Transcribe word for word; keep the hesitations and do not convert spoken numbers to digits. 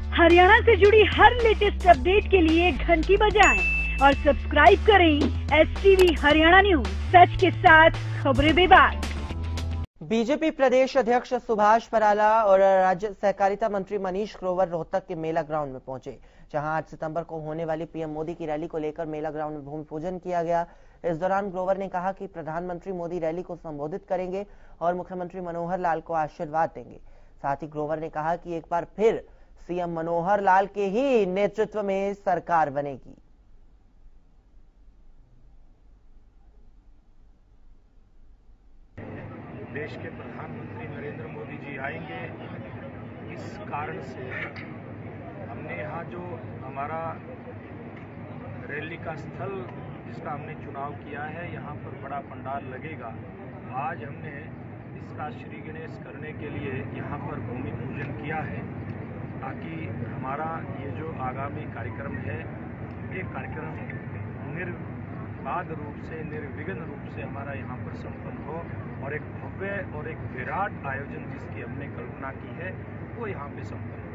हरियाणा से जुड़ी हर latest update के लिए घंटी बजाएं और सब्सक्राइब करें S T V Haryana news, सच के साथ खबरें बेबाक। बीजेपी प्रदेश अध्यक्ष सुभाष बराला और राज्य सहकारिता मंत्री मनीष ग्रोवर रोहतक के मेला ग्राउंड में पहुंचे, जहां आठ सितंबर को होने वाली पीएम मोदी की रैली को लेकर मेला ग्राउंड में भूमि पूजन किया गया। इस दौरान ग्रोवर ने कहा कि प्रधानमंत्री मोदी रैली को संबोधित करेंगे और मुख्यमंत्री मनोहर लाल को आशीर्वाद देंगे। साथ ही ग्रोवर ने कहा कि एक बार फिर सीएम मनोहर लाल के ही नेतृत्व में सरकार बनेगी। देश के प्रधानमंत्री नरेंद्र मोदी जी आएंगे, इस कारण से हमने यहाँ जो हमारा रैली का स्थल जिसका हमने चुनाव किया है, यहाँ पर बड़ा पंडाल लगेगा। आज हमने इसका श्री गणेश करने के लिए यहाँ पर भूमि पूजन किया है, ताकि हमारा ये जो आगामी कार्यक्रम है, ये कार्यक्रम निर्बाध रूप से, निर्विघ्न रूप से हमारा यहाँ पर संपन्न हो और एक भव्य और एक विराट आयोजन जिसकी हमने कल्पना की है, वो यहाँ पे संपन्न हो।